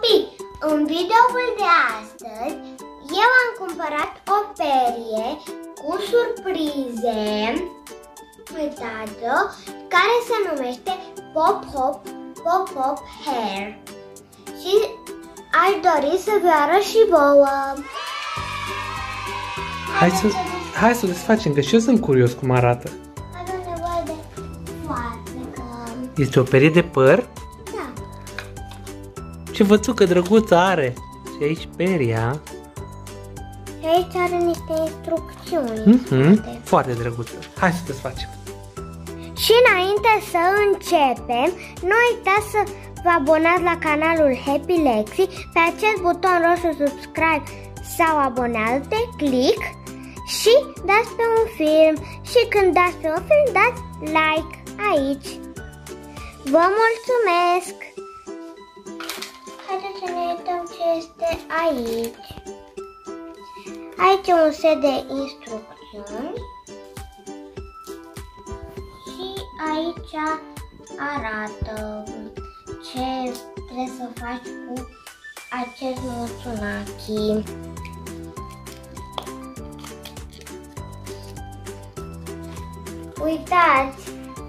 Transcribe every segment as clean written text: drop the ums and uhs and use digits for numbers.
Copii, în videoul de astăzi eu am cumpărat o perie cu surprize, uitați-o, care se numește Pop Pop Hair. Și aș dori să vă arăt și vouă. Hai să o desfacem, că și eu sunt curios cum arată. Avem nevoie de foarfecă. Este o perie de păr? Da. Ce vățucă drăguță are! Și aici peria. Și aici are niște instrucțiuni. Foarte drăguță. Hai să o desfacem. Și înainte să începem, nu uitați să vă abonați la canalul Happy Lexi pe acest buton roșu subscribe sau abonează-te, click și dați pe un film. Și când dați pe un film, dați like aici. Vă mulțumesc! Haideți să ne uităm ce este aici. Aici e un set de instrucțiuni. Și aici arată ce trebuie să faci cu acest Moțunachi. Uitați!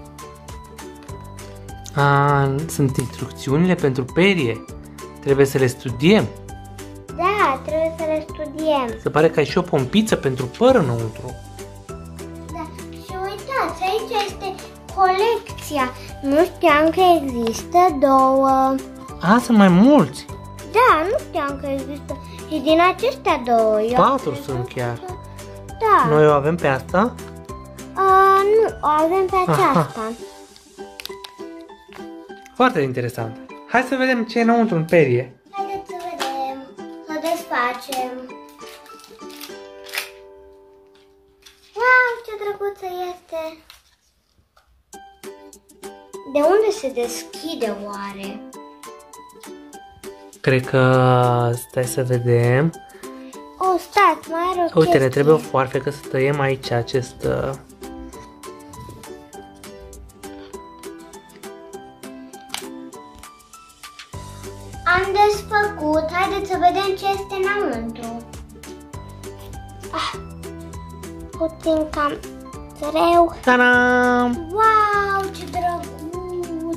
Sunt instrucțiunile pentru perie. Trebuie să le studiem. Da, trebuie să le studiem. Se pare că ai și o pompiță pentru păr înăuntru. Da, și uitați, aici este colecția. Nu știam că există două. Sunt mai mulți. Da, nu știam că există. Și din acestea două. 4 sunt chiar. Da. Noi o avem pe asta? Nu, o avem pe aceasta. Foarte interesant. Hai să vedem ce e înăuntru în perie. Haideți să vedem, să desfacem. Wow, ce drăguță este! De unde se deschide oare? Cred că... Stai să vedem. Stați, mai are o Uite, ne chestie. trebuie o foarfecă să tăiem aici acest... Am desfăcut, haideți să vedem ce este înăuntru. Puțin cam greu. Ta-dam! Wow, ce drăguț!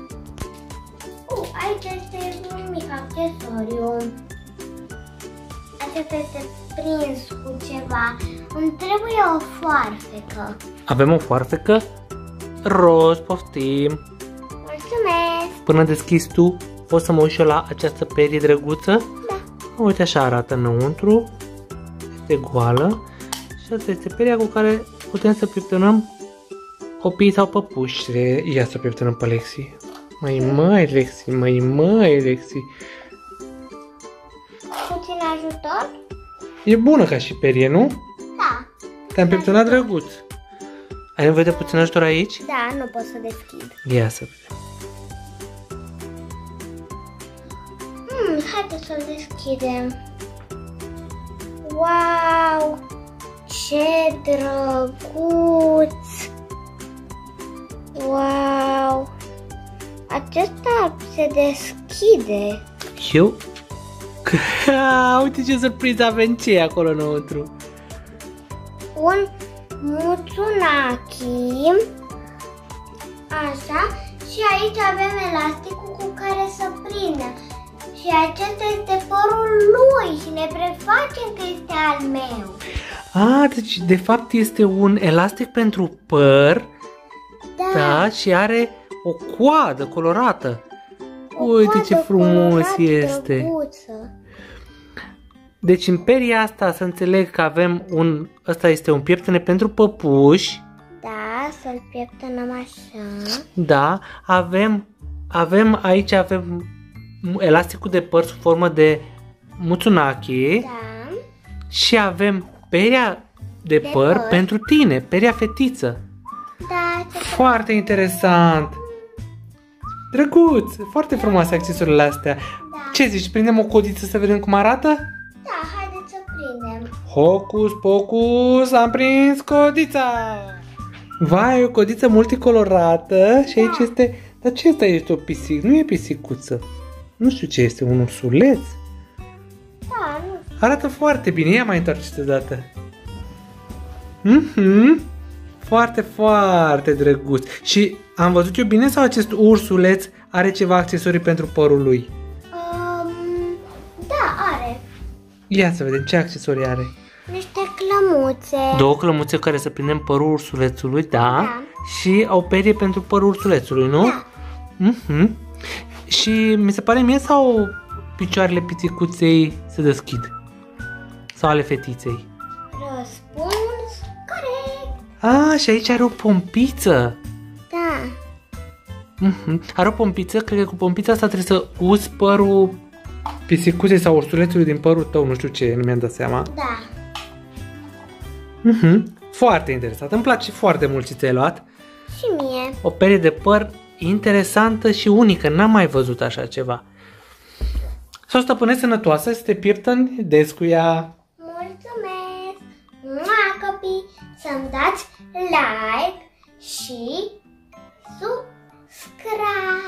Aici este un mic accesoriu. Acesta este prins cu ceva. Îmi trebuie o foarfecă. Avem o foarfecă roz, poftim. Mulțumesc! Până deschizi tu, poți să mă uiți și eu la această perie drăguță? Da. Uite, așa arată înăuntru. Este goală. Și asta este peria cu care putem să pieptănăm copiii sau păpuși. Ia să pieptănăm pe Lexi. Măi, Lexi. Puțin ajutor? E bună ca și perie, nu? Da. Te-am pieptănat drăguț. Ai nevoie de puțin ajutor aici? Da, nu pot să deschid. Ia să vedem. Haideți să-l deschidem. Wow! Ce drăguț! Wow! Acesta se deschide. Și eu? Uite ce surpriză avem, ce e acolo înăuntru. Un Moțunachi. Așa. Și aici avem elasticul cu care să prindă. Și acesta este părul lui și ne prefacem că este al meu. Deci de fapt este un elastic pentru păr. Da, și are o coadă colorată. Uite ce frumos este. Drăguță. Deci în peria asta să înțeleg că avem ăsta este un pieptene pentru păpuși. Da, să-l pieptănăm așa. Da, aici avem elasticul de păr sub formă de Moțunachi. Da. Și avem peria de păr pentru tine, peria fetiță. Da, Foarte interesant. Drăguț, foarte frumoase accesoriile astea. Da. Ce zici, prindem o codiță să vedem cum arată? Da, haideți să prindem. Hocus pocus, am prins codița! Vai, o codiță multicolorată și aici este... Dar ce asta este o pisică? Nu e pisicuță. Nu știu ce este, un ursuleț? Da, nu. Arată foarte bine, ia mai întoarce-te dată. Foarte, foarte drăguț. Și am văzut eu bine sau acest ursuleț are ceva accesorii pentru părul lui? Da, are. Ia să vedem ce accesorii are. Niște clămuțe. Două clămuțe care să prindem părul ursulețului, da? Da. Și o perie pentru părul ursulețului, nu? Da. Și mi se pare mie sau picioarele piticuței se deschid? Sau ale fetiței? Răspuns corect. Și aici are o pompiță. Da. Are o pompiță, cred că cu pompița asta trebuie să uzi părul pisicuței sau ursulețului din părul tău, nu știu ce, nu mi-am dat seama. Da. Foarte interesant, îmi place foarte mult ce ți-ai luat. Și mie. O perie de păr interesantă și unică, n-am mai văzut așa ceva. S-o stăpânești sănătoasă, să te pieptăni des cu ea. Mulțumesc! Copii, să-mi dați like și subscribe!